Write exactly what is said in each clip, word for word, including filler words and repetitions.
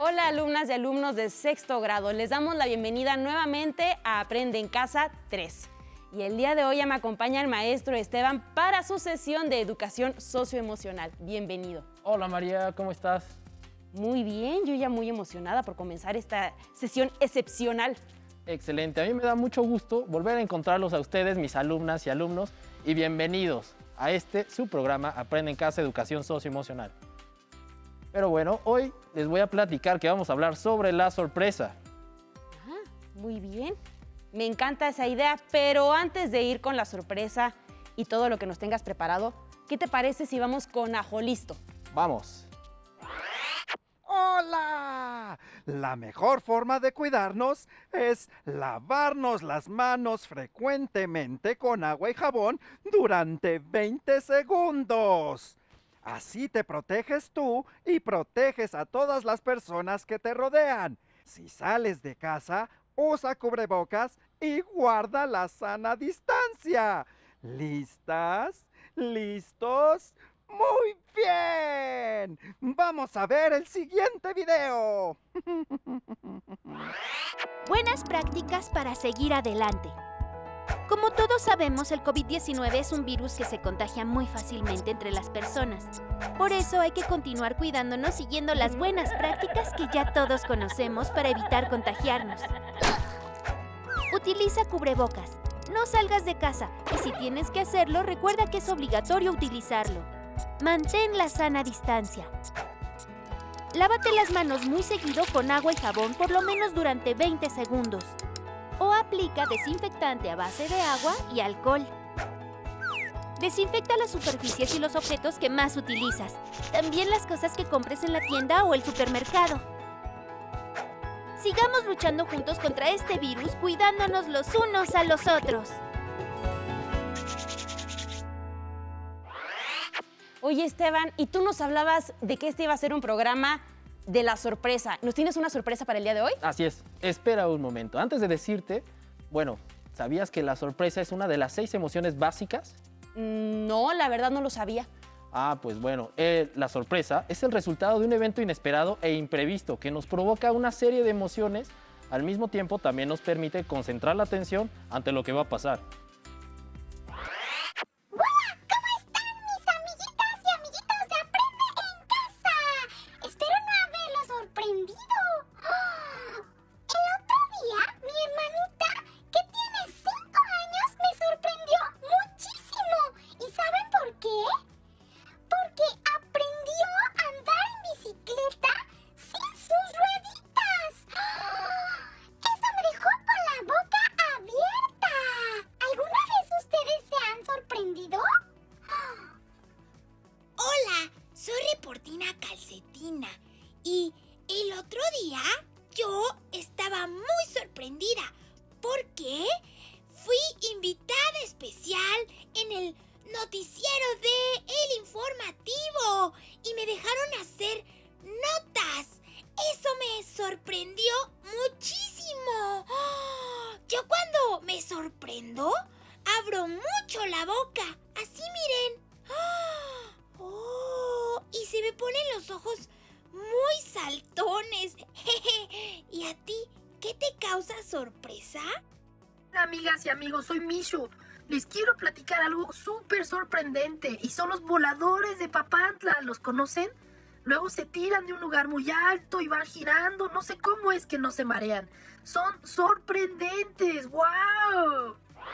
Hola alumnas y alumnos de sexto grado, les damos la bienvenida nuevamente a Aprende en Casa tres. Y el día de hoy ya me acompaña el maestro Esteban para su sesión de educación socioemocional. Bienvenido. Hola María, ¿cómo estás? Muy bien, yo ya muy emocionada por comenzar esta sesión excepcional. Excelente, a mí me da mucho gusto volver a encontrarlos a ustedes, mis alumnas y alumnos, y bienvenidos a este, su programa Aprende en Casa Educación Socioemocional. Pero bueno, hoy les voy a platicar que vamos a hablar sobre la sorpresa. Ah, muy bien, me encanta esa idea, pero antes de ir con la sorpresa y todo lo que nos tengas preparado, ¿qué te parece si vamos con Ajo Listo? Vamos. ¡Hola! La mejor forma de cuidarnos es lavarnos las manos frecuentemente con agua y jabón durante veinte segundos. Así te proteges tú y proteges a todas las personas que te rodean. Si sales de casa, usa cubrebocas y guarda la sana distancia. ¿Listas? ¿Listos? ¡Muy bien! ¡Vamos a ver el siguiente video! Buenas prácticas para seguir adelante. Como todos sabemos, el COVID diecinueve es un virus que se contagia muy fácilmente entre las personas. Por eso hay que continuar cuidándonos siguiendo las buenas prácticas que ya todos conocemos para evitar contagiarnos. Utiliza cubrebocas. No salgas de casa y si tienes que hacerlo, recuerda que es obligatorio utilizarlo. Mantén la sana distancia. Lávate las manos muy seguido con agua y jabón por lo menos durante veinte segundos. O aplica desinfectante a base de agua y alcohol. Desinfecta las superficies y los objetos que más utilizas. También las cosas que compres en la tienda o el supermercado. Sigamos luchando juntos contra este virus, cuidándonos los unos a los otros. Oye Esteban, y tú nos hablabas de que este iba a ser un programa de la sorpresa. ¿Nos tienes una sorpresa para el día de hoy? Así es, espera un momento. Antes de decirte, bueno, ¿sabías que la sorpresa es una de las seis emociones básicas? No, la verdad no lo sabía. Ah, pues bueno, eh, la sorpresa es el resultado de un evento inesperado e imprevisto que nos provoca una serie de emociones. Al mismo tiempo, también nos permite concentrar la atención ante lo que va a pasar. Y el otro día yo estaba muy sorprendida porque fui invitada especial en el noticiero de El Informativo y me dejaron hacer notas. Eso me sorprendió muchísimo. Yo cuando me sorprendo abro mucho la boca. Así miren. Oh, y se me ponen los ojos muy saltones. ¿Y a ti qué te causa sorpresa? Hola amigas y amigos, soy Mishu. Les quiero platicar algo súper sorprendente y son los voladores de Papantla. ¿Los conocen? Luego se tiran de un lugar muy alto y van girando. No sé cómo es que no se marean. Son sorprendentes. ¡Wow!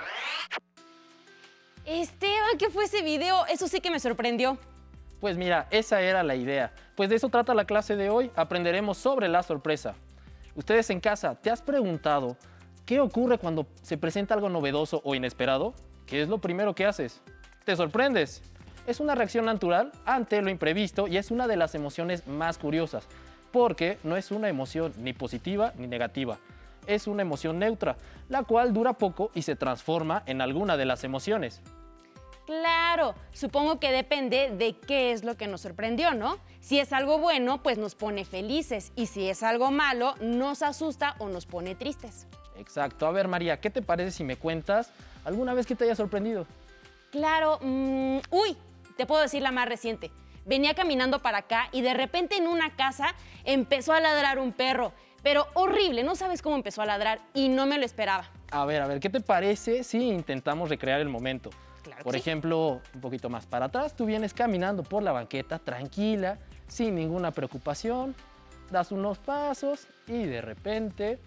Esteban, ¿qué fue ese video? Eso sí que me sorprendió. Pues mira, esa era la idea. Pues de eso trata la clase de hoy. Aprenderemos sobre la sorpresa. Ustedes en casa, ¿te has preguntado qué ocurre cuando se presenta algo novedoso o inesperado? ¿Qué es lo primero que haces? Te sorprendes. Es una reacción natural ante lo imprevisto y es una de las emociones más curiosas, porque no es una emoción ni positiva ni negativa. Es una emoción neutra, la cual dura poco y se transforma en alguna de las emociones. Claro, supongo que depende de qué es lo que nos sorprendió, ¿no? Si es algo bueno, pues nos pone felices, y si es algo malo, nos asusta o nos pone tristes. Exacto. A ver, María, ¿qué te parece si me cuentas alguna vez que te haya sorprendido? Claro, mmm, uy, te puedo decir la más reciente. venía caminando para acá y de repente en una casa empezó a ladrar un perro. Pero horrible, no sabes cómo empezó a ladrar y no me lo esperaba. A ver, a ver, ¿qué te parece si intentamos recrear el momento? Claro que Por sí. ejemplo, un poquito más para atrás, tú vienes caminando por la banqueta tranquila, sin ninguna preocupación, das unos pasos y de repente...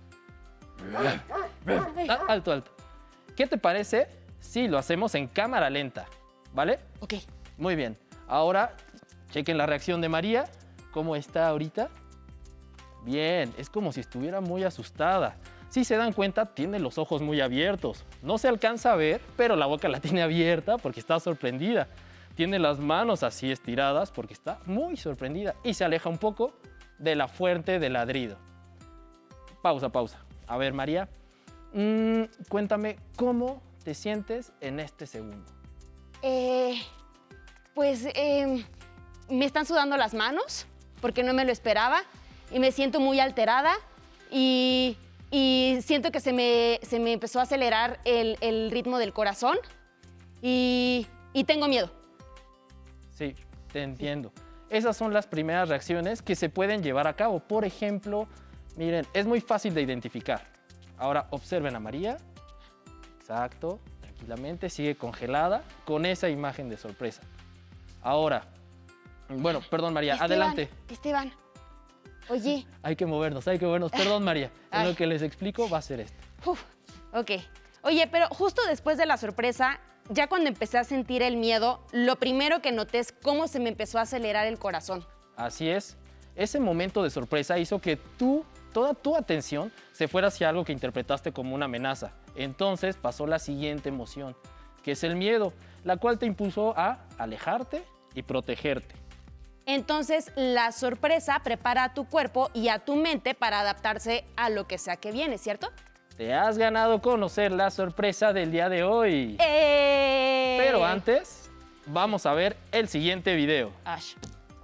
Ah, alto, alto. ¿Qué te parece si lo hacemos en cámara lenta? ¿Vale? Ok. Muy bien. Ahora, chequen la reacción de María. ¿Cómo está ahorita? Bien, es como si estuviera muy asustada. Si se dan cuenta, tiene los ojos muy abiertos. No se alcanza a ver, pero la boca la tiene abierta porque está sorprendida. Tiene las manos así estiradas porque está muy sorprendida y se aleja un poco de la fuente de ladrido. Pausa, pausa. A ver, María, mmm, cuéntame cómo te sientes en este segundo. Eh, pues eh, me están sudando las manos porque no me lo esperaba y me siento muy alterada y, y siento que se me, se me empezó a acelerar el, el ritmo del corazón y, y tengo miedo. Sí, te entiendo. Esas son las primeras reacciones que se pueden llevar a cabo. Por ejemplo, miren, es muy fácil de identificar. Ahora observen a María. Exacto, tranquilamente, sigue congelada con esa imagen de sorpresa. Ahora, bueno, perdón María, Esteban, adelante. Esteban, oye. Hay que movernos, hay que movernos. Perdón María, en Ay. lo que les explico va a ser esto. Uf, ok. Oye, pero justo después de la sorpresa, ya cuando empecé a sentir el miedo, lo primero que noté es cómo se me empezó a acelerar el corazón. Así es, ese momento de sorpresa hizo que tú, toda tu atención se fuera hacia algo que interpretaste como una amenaza. Entonces pasó la siguiente emoción, que es el miedo, la cual te impulsó a alejarte y protegerte. Entonces, la sorpresa prepara a tu cuerpo y a tu mente para adaptarse a lo que sea que viene, ¿cierto? Te has ganado conocer la sorpresa del día de hoy. ¡Eh! Pero antes, vamos a ver el siguiente video. Ash.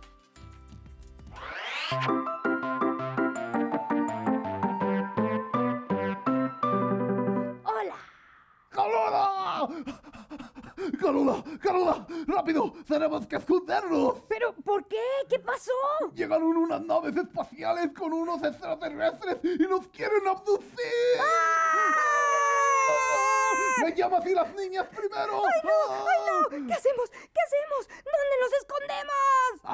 Hola. ¡Carola! ¡Carola! ¡Carola! ¡Rápido! ¡Tenemos que escondernos! ¿Pero por qué? ¿Qué pasó? Llegaron unas naves espaciales con unos extraterrestres y nos quieren abducir. ¡Ah! ¡Me llamas y las niñas primero! ¡Ay, no! ¡Ay, no! ¿Qué hacemos? ¿Qué hacemos? ¿Dónde nos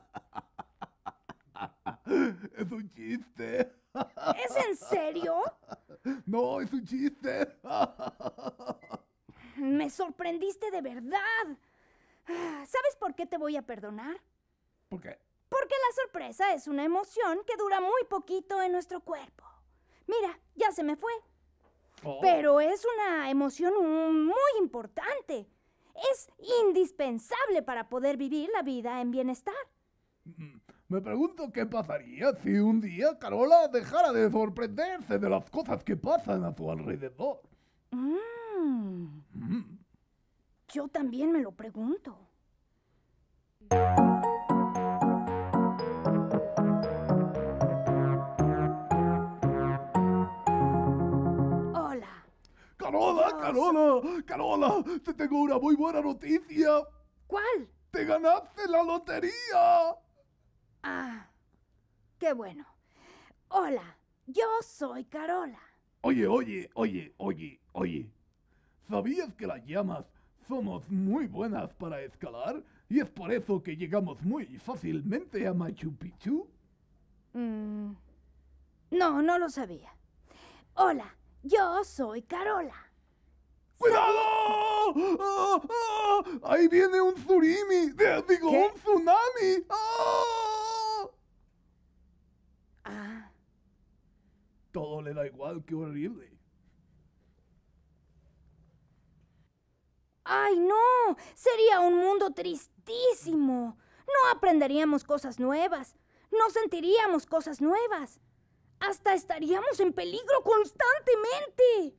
escondemos? Es un chiste. ¿Es en serio? No, es un chiste. Me sorprendiste de verdad. ¿Sabes por qué te voy a perdonar? ¿Por qué? Porque la sorpresa es una emoción que dura muy poquito en nuestro cuerpo. Mira, ya se me fue. Oh. Pero es una emoción muy importante. Es indispensable para poder vivir la vida en bienestar. Me pregunto qué pasaría si un día Carola dejara de sorprenderse de las cosas que pasan a su alrededor. Mm. Mm. Yo también me lo pregunto. Hola. Carola, Dios. Carola, Carola, te tengo una muy buena noticia. ¿Cuál? ¡Te ganaste la lotería! Ah, qué bueno. Hola, yo soy Carola. Oye, oye, oye, oye, oye. ¿Sabías que las llamas somos muy buenas para escalar? Y es por eso que llegamos muy fácilmente a Machu Picchu. Mm, no, no lo sabía. Hola, yo soy Carola. ¡Cuidado! ¡Ah, ah! ¡Ahí viene un tsunami! De- ¡Digo, ¿Qué? un tsunami! ¡Ah! Ah, Todo le da igual, qué horrible. ¡ay, no! Sería un mundo tristísimo. No aprenderíamos cosas nuevas. No sentiríamos cosas nuevas. Hasta estaríamos en peligro constantemente.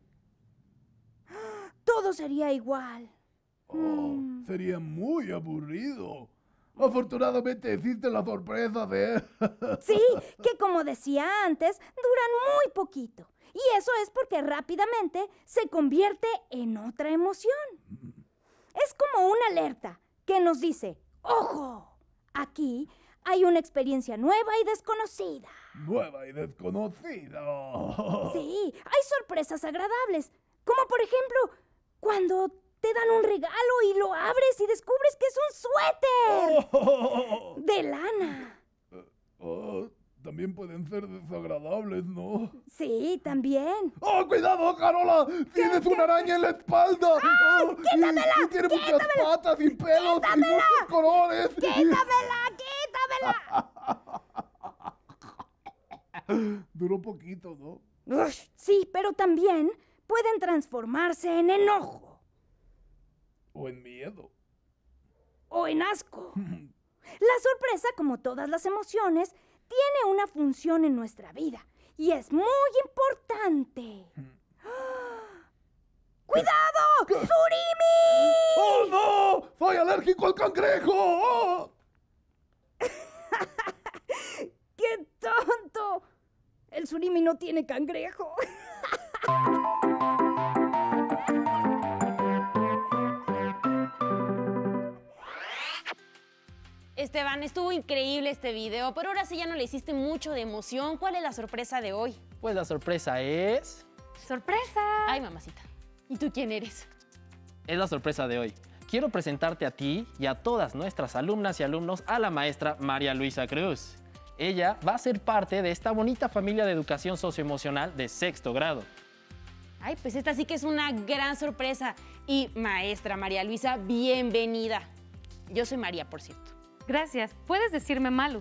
Todo sería igual. Oh, Mm. sería muy aburrido. Afortunadamente existe la sorpresa de... Sí, que como decía antes, duran muy poquito. Y eso es porque rápidamente se convierte en otra emoción. Es como una alerta que nos dice, ¡ojo! Aquí hay una experiencia nueva y desconocida. Nueva y desconocida. Sí, hay sorpresas agradables, como por ejemplo, cuando te dan un regalo y lo abres y descubres que es un suéter Oh. de lana. Oh, también pueden ser desagradables, ¿no? Sí, también. ¡Oh, cuidado, Carola! ¡Tienes una araña en la espalda! ¡Ah, quítamela! Y, y tiene muchas patas y pelos y muchos colores. ¡Quítamela, quítamela! Duró poquito, ¿no? Ush, sí, pero también pueden transformarse en enojo O en miedo. o en asco. La sorpresa, como todas las emociones, tiene una función en nuestra vida y es muy importante. ¡Cuidado! ¡Surimi! ¡Oh, no! ¡Soy alérgico al cangrejo! ¡Oh! ¡Qué tonto! El surimi no tiene cangrejo. Esteban, estuvo increíble este video, pero ahora sí ya no le hiciste mucho de emoción. ¿Cuál es la sorpresa de hoy? Pues la sorpresa es... ¡Sorpresa! Ay, mamacita. ¿Y tú quién eres? Es la sorpresa de hoy. Quiero presentarte a ti y a todas nuestras alumnas y alumnos a la maestra María Luisa Cruz. Ella va a ser parte de esta bonita familia de educación socioemocional de sexto grado. Ay, pues esta sí que es una gran sorpresa. Y maestra María Luisa, bienvenida. Yo soy María, por cierto. Gracias. Puedes decirme Malu.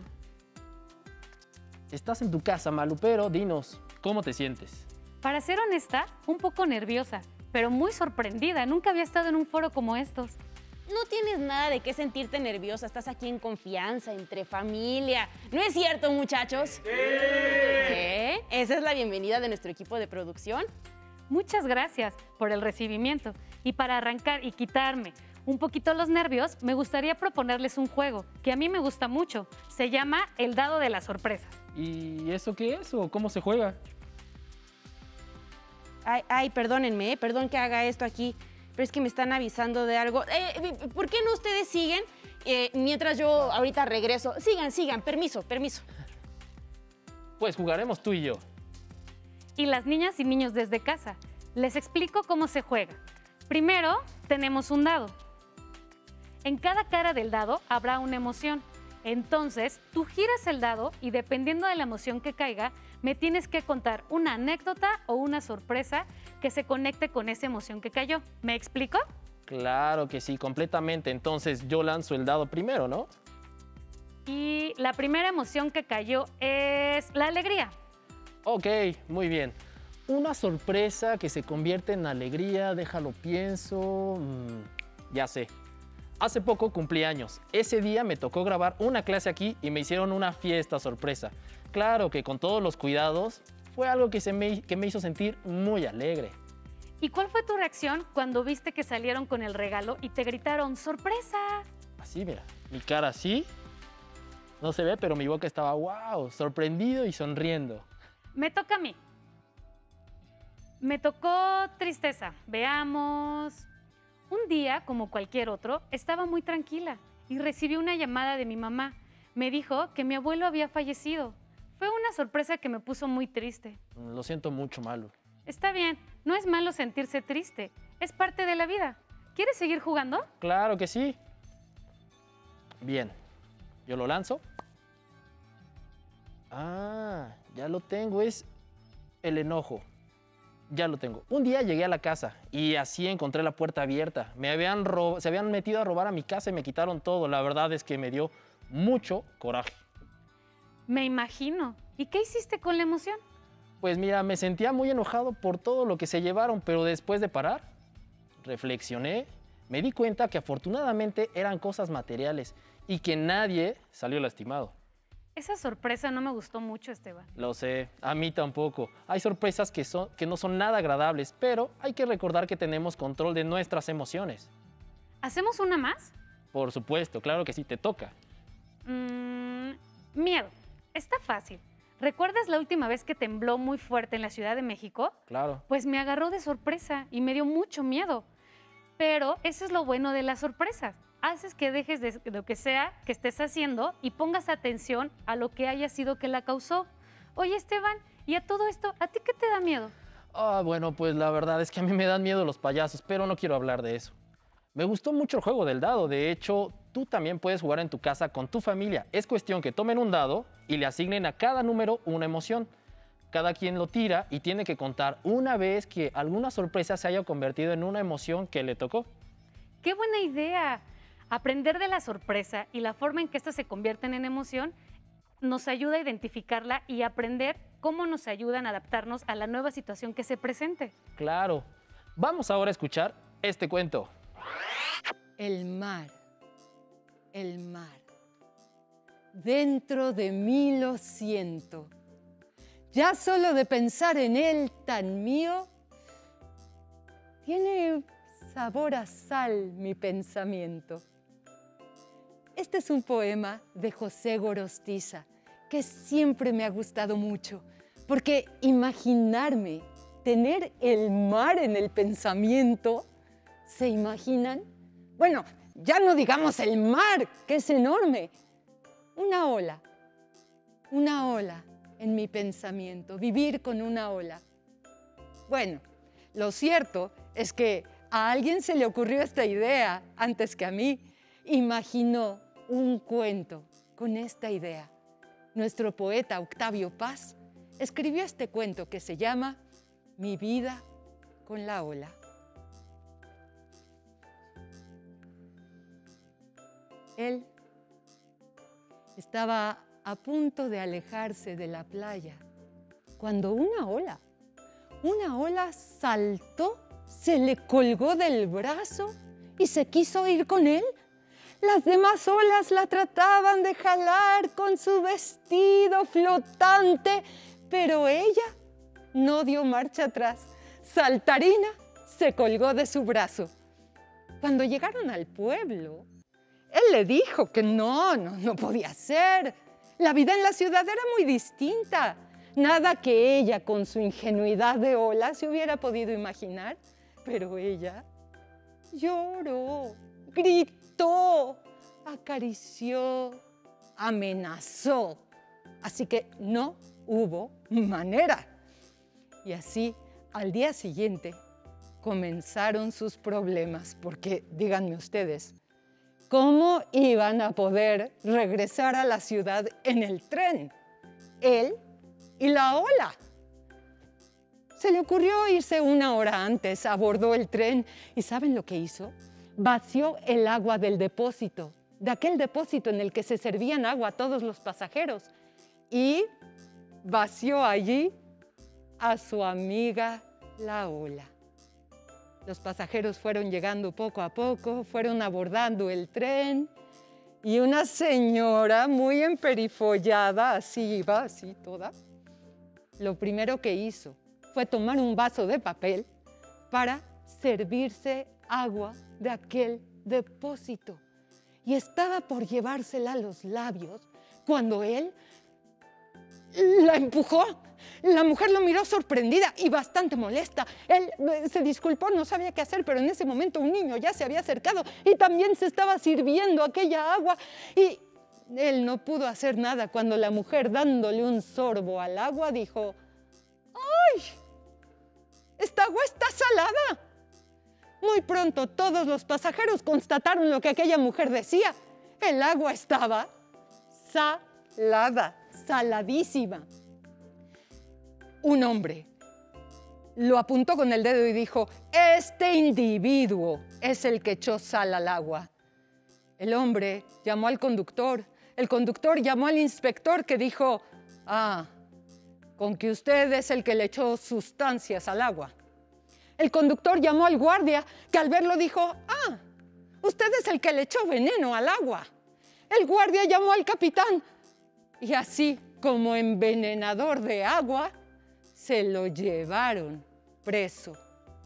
Estás en tu casa, Malu, pero dinos, ¿cómo te sientes? Para ser honesta, un poco nerviosa, pero muy sorprendida. Nunca había estado en un foro como estos. No tienes nada de qué sentirte nerviosa. Estás aquí en confianza, entre familia. ¿No es cierto, muchachos? Sí. ¿Qué? Esa es la bienvenida de nuestro equipo de producción. Muchas gracias por el recibimiento. Y para arrancar y quitarme un poquito los nervios, me gustaría proponerles un juego que a mí me gusta mucho. Se llama El Dado de las Sorpresas. ¿Y eso qué es o cómo se juega? Ay, ay, perdónenme, ¿eh? Perdón que haga esto aquí, pero es que me están avisando de algo. Eh, ¿Por qué no ustedes siguen eh, mientras yo ahorita regreso? Sigan, sigan, permiso, permiso. Pues jugaremos tú y yo. Y las niñas y niños desde casa, les explico cómo se juega. Primero, tenemos un dado. En cada cara del dado habrá una emoción. Entonces, tú giras el dado y dependiendo de la emoción que caiga, me tienes que contar una anécdota o una sorpresa que se conecte con esa emoción que cayó. ¿Me explico? Claro que sí, completamente. Entonces yo lanzo el dado primero, ¿no? Y la primera emoción que cayó es la alegría. Ok, muy bien. Una sorpresa que se convierte en alegría, déjalo pienso... Mm, ya sé. Hace poco cumplí años. Ese día me tocó grabar una clase aquí y me hicieron una fiesta sorpresa. Claro que con todos los cuidados, fue algo que, se me, que me hizo sentir muy alegre. ¿Y cuál fue tu reacción cuando viste que salieron con el regalo y te gritaron ¡sorpresa! Así, mira, mi cara así, no se ve, pero mi boca estaba wow, sorprendido y sonriendo. Me toca a mí. Me tocó tristeza. Veamos. Un día, como cualquier otro, estaba muy tranquila y recibí una llamada de mi mamá. Me dijo que mi abuelo había fallecido. Fue una sorpresa que me puso muy triste. Lo siento mucho, Malu. Está bien, no es malo sentirse triste. Es parte de la vida. ¿Quieres seguir jugando? Claro que sí. Bien, yo lo lanzo. Ah, ya lo tengo, es el enojo. Ya lo tengo. Un día llegué a la casa y así encontré la puerta abierta. Me habían rob- se habían metido a robar a mi casa y me quitaron todo. La verdad es que me dio mucho coraje. Me imagino. ¿Y qué hiciste con la emoción? Pues mira, me sentía muy enojado por todo lo que se llevaron, pero después de parar, reflexioné, me di cuenta que afortunadamente eran cosas materiales y que nadie salió lastimado. Esa sorpresa no me gustó mucho, Esteban. Lo sé, a mí tampoco. Hay sorpresas que, son, que no son nada agradables, pero hay que recordar que tenemos control de nuestras emociones. ¿Hacemos una más? Por supuesto, claro que sí, te toca. Mm, miedo. Está fácil. ¿Recuerdas la última vez que tembló muy fuerte en la Ciudad de México? Claro. Pues me agarró de sorpresa y me dio mucho miedo. Pero eso es lo bueno de las sorpresas. haces que dejes de lo que sea que estés haciendo y pongas atención a lo que haya sido que la causó. Oye, Esteban, y a todo esto, ¿a ti qué te da miedo? Ah, bueno, pues la verdad es que a mí me dan miedo los payasos, pero no quiero hablar de eso. Me gustó mucho el juego del dado. De hecho, tú también puedes jugar en tu casa con tu familia. Es cuestión que tomen un dado y le asignen a cada número una emoción. Cada quien lo tira y tiene que contar una vez que alguna sorpresa se haya convertido en una emoción que le tocó. ¡Qué buena idea! Aprender de la sorpresa y la forma en que éstas se convierten en emoción nos ayuda a identificarla y aprender cómo nos ayudan a adaptarnos a la nueva situación que se presente. Claro. Vamos ahora a escuchar este cuento. El mar, el mar. Dentro de mí lo siento. Ya solo de pensar en él tan mío, tiene sabor a sal mi pensamiento. Este es un poema de José Gorostiza que siempre me ha gustado mucho, porque imaginarme tener el mar en el pensamiento, ¿se imaginan? Bueno, ya no digamos el mar, que es enorme. Una ola, una ola en mi pensamiento, vivir con una ola. Bueno, lo cierto es que a alguien se le ocurrió esta idea antes que a mí. Imaginó un cuento con esta idea. Nuestro poeta Octavio Paz escribió este cuento que se llama Mi vida con la ola. Él estaba a punto de alejarse de la playa cuando una ola, una ola saltó, se le colgó del brazo y se quiso ir con él. Las demás olas la trataban de jalar con su vestido flotante, pero ella no dio marcha atrás. Saltarina se colgó de su brazo. Cuando llegaron al pueblo, él le dijo que no, no, no podía ser. La vida en la ciudad era muy distinta. Nada que ella, con su ingenuidad de ola, se hubiera podido imaginar. Pero ella lloró, gritó, acarició, amenazó. Así que no hubo manera. Y así, al día siguiente, comenzaron sus problemas. Porque, díganme ustedes, ¿cómo iban a poder regresar a la ciudad en el tren? Él y la ola. Se le ocurrió irse una hora antes, abordó el tren y ¿saben lo que hizo? Vació el agua del depósito, de aquel depósito en el que se servían agua a todos los pasajeros, y vació allí a su amiga la ola. Los pasajeros fueron llegando poco a poco, fueron abordando el tren y una señora muy emperifollada, así iba, así toda, lo primero que hizo fue tomar un vaso de papel para servirse agua de aquel depósito. Y estaba por llevársela a los labios cuando él la empujó. La mujer lo miró sorprendida y bastante molesta. Él se disculpó, no sabía qué hacer, pero en ese momento un niño ya se había acercado y también se estaba sirviendo aquella agua. Y él no pudo hacer nada cuando la mujer, dándole un sorbo al agua, dijo: ¡ay! ¡Esta agua está salada! Muy pronto todos los pasajeros constataron lo que aquella mujer decía. El agua estaba salada, saladísima. Un hombre lo apuntó con el dedo y dijo: este individuo es el que echó sal al agua. El hombre llamó al conductor. El conductor llamó al inspector, que dijo: ah, con que usted es el que le echó sustancias al agua. El conductor llamó al guardia, que al verlo dijo: ah, usted es el que le echó veneno al agua. El guardia llamó al capitán y así, como envenenador de agua, se lo llevaron preso.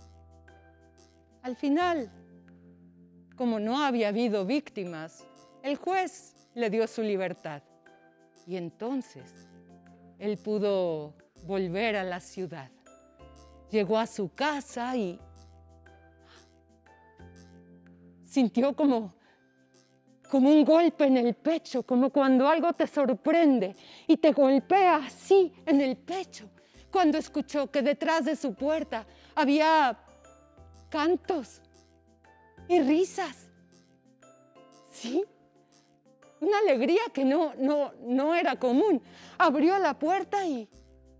Al final, como no había habido víctimas, el juez le dio su libertad. Y entonces, él pudo volver a la ciudad. Llegó a su casa y sintió como como un golpe en el pecho, como cuando algo te sorprende y te golpea así en el pecho, cuando escuchó que detrás de su puerta había cantos y risas. Sí, una alegría que no, no, no era común. Abrió la puerta y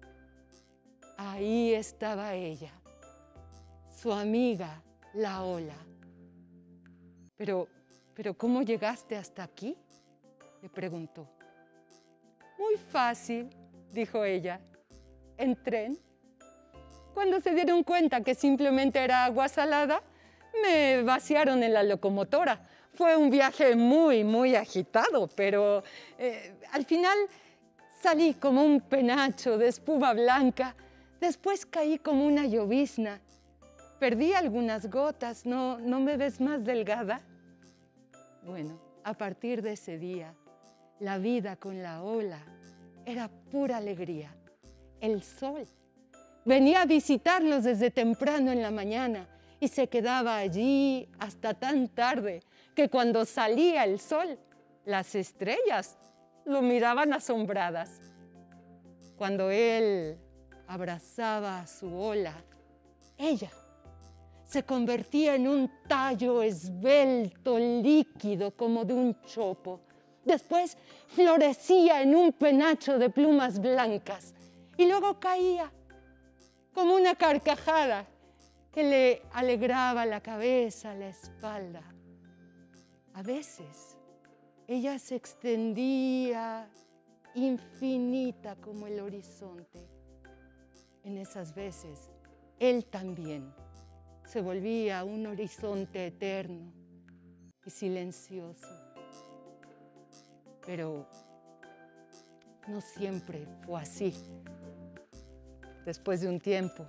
ahí estaba ella, su amiga, la ola. Pero, pero ¿cómo llegaste hasta aquí?, le preguntó. Muy fácil, dijo ella, en tren. Cuando se dieron cuenta que simplemente era agua salada, me vaciaron en la locomotora. Fue un viaje muy, muy agitado, pero eh, al final salí como un penacho de espuma blanca. Después caí como una llovizna. Perdí algunas gotas. ¿No, no me ves más delgada? Bueno, a partir de ese día, la vida con la ola era pura alegría. El sol venía a visitarlos desde temprano en la mañana y se quedaba allí hasta tan tarde que cuando salía el sol, las estrellas lo miraban asombradas. Cuando él abrazaba a su ola, ella se convertía en un tallo esbelto, líquido, como de un chopo. Después florecía en un penacho de plumas blancas y luego caía como una carcajada que le alegraba la cabeza, la espalda. A veces ella se extendía infinita como el horizonte. En esas veces, él también se volvía un horizonte eterno y silencioso. Pero no siempre fue así. Después de un tiempo,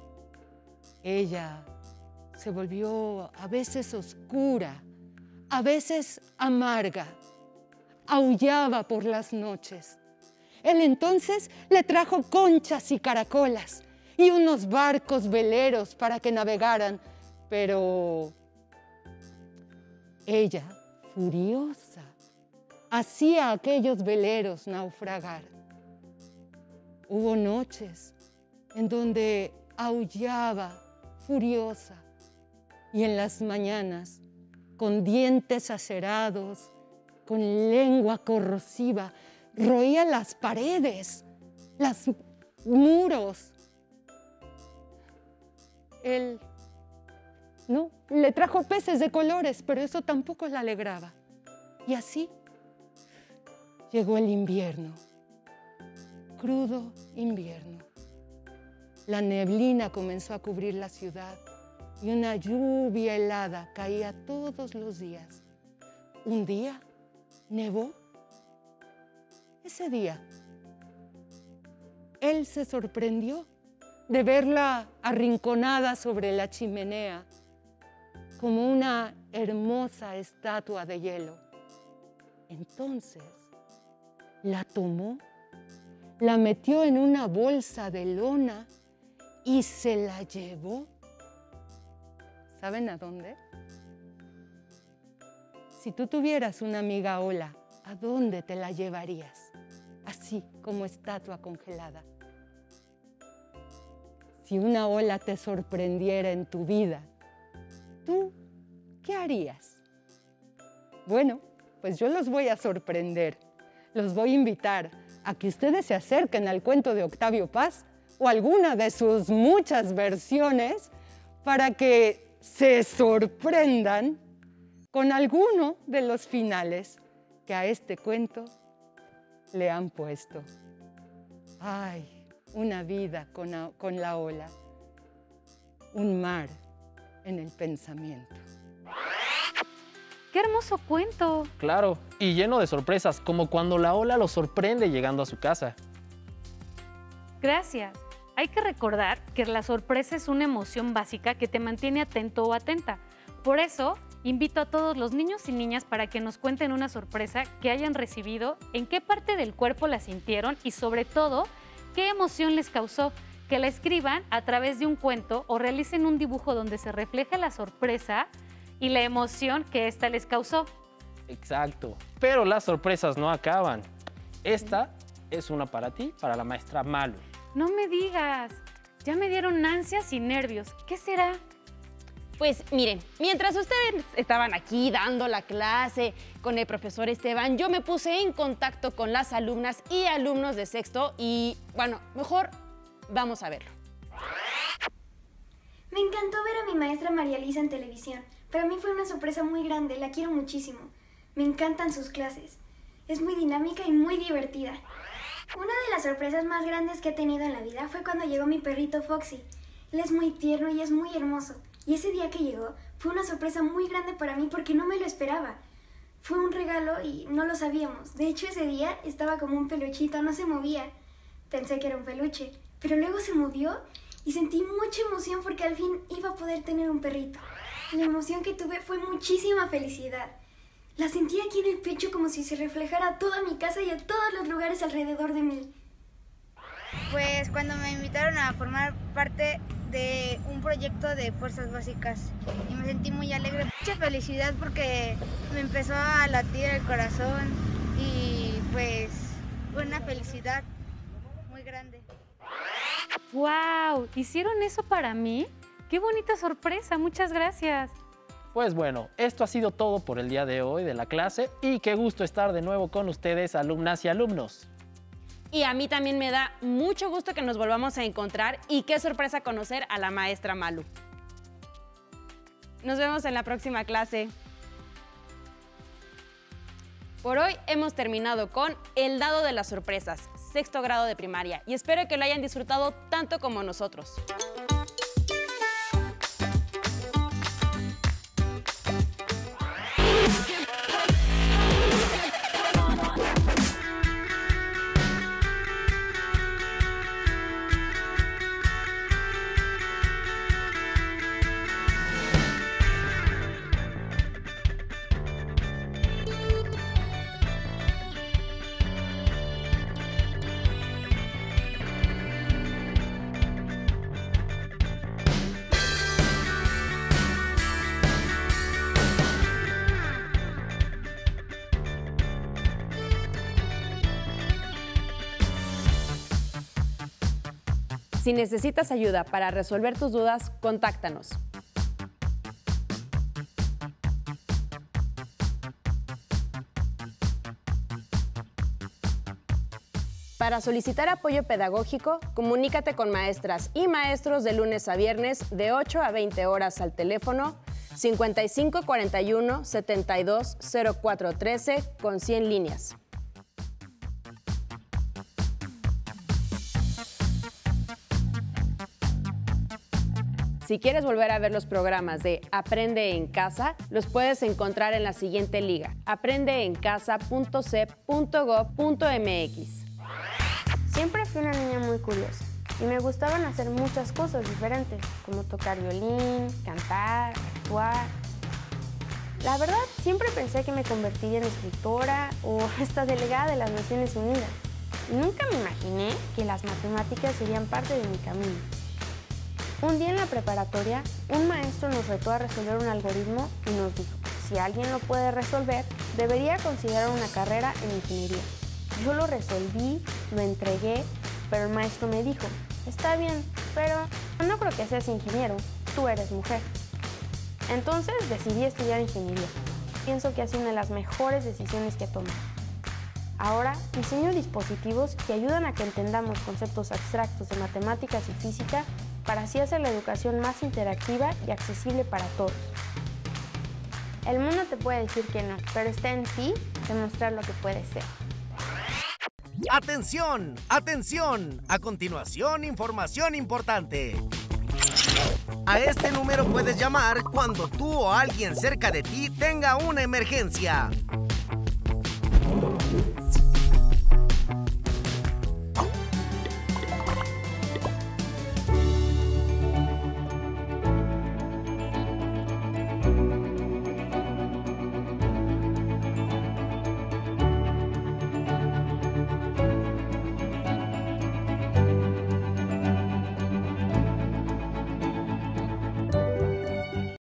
ella se volvió a veces oscura, a veces amarga, aullaba por las noches. Él entonces le trajo conchas y caracolas y unos barcos veleros para que navegaran, pero ella, furiosa, hacía a aquellos veleros naufragar. Hubo noches en donde aullaba furiosa y en las mañanas, con dientes acerados, con lengua corrosiva, roía las paredes, los muros. Él, no, le trajo peces de colores, pero eso tampoco la alegraba. Y así llegó el invierno, crudo invierno. La neblina comenzó a cubrir la ciudad y una lluvia helada caía todos los días. Un día nevó. Ese día, él se sorprendió de verla arrinconada sobre la chimenea como una hermosa estatua de hielo. Entonces, la tomó, la metió en una bolsa de lona y se la llevó. ¿Saben a dónde? Si tú tuvieras una amiga ola, ¿a dónde te la llevarías? Así como estatua congelada. Si una ola te sorprendiera en tu vida, ¿tú qué harías? Bueno, pues yo los voy a sorprender. Los voy a invitar a que ustedes se acerquen al cuento de Octavio Paz o alguna de sus muchas versiones para que se sorprendan con alguno de los finales que a este cuento le han puesto. Ay, una vida con la, con la ola, un mar en el pensamiento. ¡Qué hermoso cuento! Claro, y lleno de sorpresas, como cuando la ola lo sorprende llegando a su casa. Gracias. Hay que recordar que la sorpresa es una emoción básica que te mantiene atento o atenta. Por eso, invito a todos los niños y niñas para que nos cuenten una sorpresa que hayan recibido, en qué parte del cuerpo la sintieron y sobre todo, qué emoción les causó. Que la escriban a través de un cuento o realicen un dibujo donde se refleje la sorpresa y la emoción que ésta les causó. Exacto. Pero las sorpresas no acaban. Esta es una para ti, para la maestra Malu. No me digas. Ya me dieron ansias y nervios. ¿Qué será? Pues miren, mientras ustedes estaban aquí dando la clase con el profesor Esteban, yo me puse en contacto con las alumnas y alumnos de sexto y, bueno, mejor vamos a verlo. Me encantó ver a mi maestra María Elisa en televisión. Para mí fue una sorpresa muy grande, la quiero muchísimo. Me encantan sus clases. Es muy dinámica y muy divertida. Una de las sorpresas más grandes que he tenido en la vida fue cuando llegó mi perrito Foxy. Él es muy tierno y es muy hermoso. Y ese día que llegó fue una sorpresa muy grande para mí porque no me lo esperaba. Fue un regalo y no lo sabíamos. De hecho, ese día estaba como un peluchito, no se movía. Pensé que era un peluche, pero luego se movió y sentí mucha emoción porque al fin iba a poder tener un perrito. La emoción que tuve fue muchísima felicidad. La sentí aquí en el pecho como si se reflejara a toda mi casa y a todos los lugares alrededor de mí. Pues cuando me invitaron a formar parte de un proyecto de fuerzas básicas y me sentí muy alegre. Mucha felicidad porque me empezó a latir el corazón y pues fue una felicidad muy grande. ¡Wow! ¿Hicieron eso para mí? ¡Qué bonita sorpresa! Muchas gracias. Pues bueno, esto ha sido todo por el día de hoy de la clase y qué gusto estar de nuevo con ustedes, alumnas y alumnos. Y a mí también me da mucho gusto que nos volvamos a encontrar y qué sorpresa conocer a la maestra Malu. Nos vemos en la próxima clase. Por hoy hemos terminado con el dado de las sorpresas, sexto grado de primaria, y espero que lo hayan disfrutado tanto como nosotros. Si necesitas ayuda para resolver tus dudas, contáctanos. Para solicitar apoyo pedagógico, comunícate con maestras y maestros de lunes a viernes de ocho a veinte horas al teléfono cincuenta y cinco cuarenta y uno setenta y dos cero cuatro trece con cien líneas. Si quieres volver a ver los programas de Aprende en Casa, los puedes encontrar en la siguiente liga, aprende en casa punto c e p punto gob punto m x. Siempre fui una niña muy curiosa y me gustaban hacer muchas cosas diferentes, como tocar violín, cantar, actuar. La verdad, siempre pensé que me convertiría en escritora o hasta delegada de las Naciones Unidas. Y nunca me imaginé que las matemáticas serían parte de mi camino. Un día en la preparatoria, un maestro nos retó a resolver un algoritmo y nos dijo, si alguien lo puede resolver, debería considerar una carrera en ingeniería. Yo lo resolví, lo entregué, pero el maestro me dijo, está bien, pero no creo que seas ingeniero, tú eres mujer. Entonces decidí estudiar ingeniería. Pienso que ha sido una de las mejores decisiones que he tomado. Ahora diseño dispositivos que ayudan a que entendamos conceptos abstractos de matemáticas y física para así hacer la educación más interactiva y accesible para todos. El mundo te puede decir que no, pero está en ti demostrar lo que puedes ser. ¡Atención! ¡Atención! A continuación, información importante. A este número puedes llamar cuando tú o alguien cerca de ti tenga una emergencia.